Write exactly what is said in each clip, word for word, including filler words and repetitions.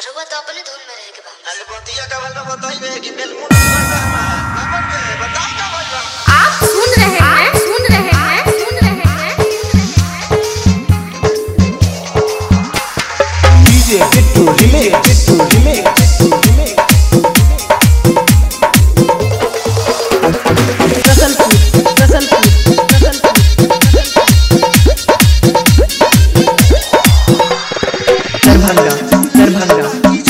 रुआ तो अपने धुन में रह के बा। अरे बतिया का वाला बताइए कि बेल मुंह करता है बाबा के बताओ का वाला। आप सुन रहे हैं सुन रहे हैं सुन रहे हैं DJ Bittu remix Bittu remix Rasalpur Rasalpur Darbhanga Darbhanga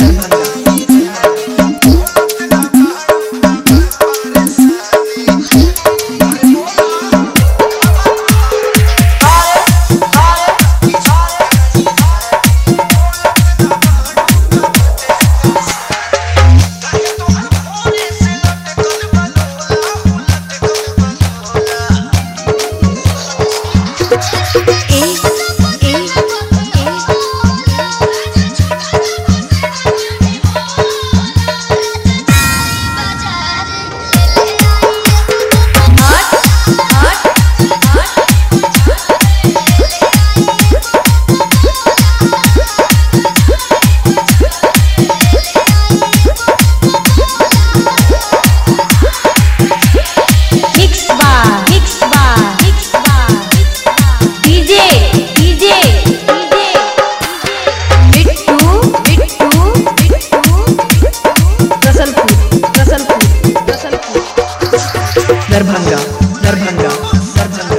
Darbhanga Darbhanga Darbhanga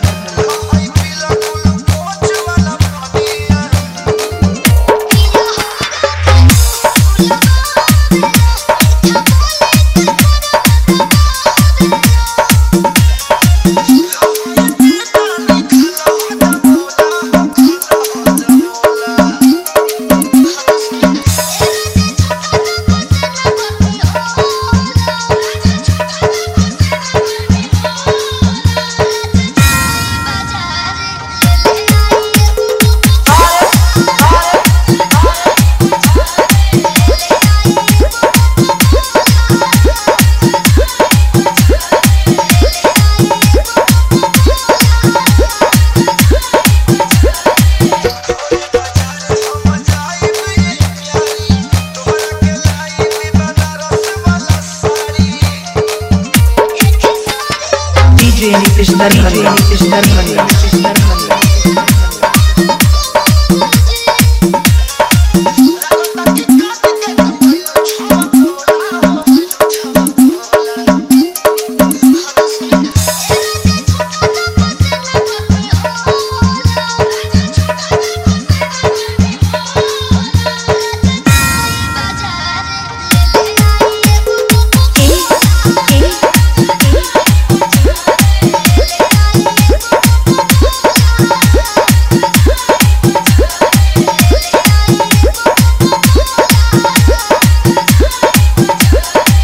Darbhanga Darbhanga Darbhanga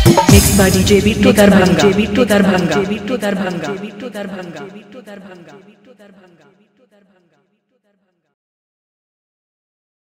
DJ Bittu Darbhanga Bittu Darbhanga Bittu Darbhanga Bittu Darbhanga Bittu Darbhanga Bittu Darbhanga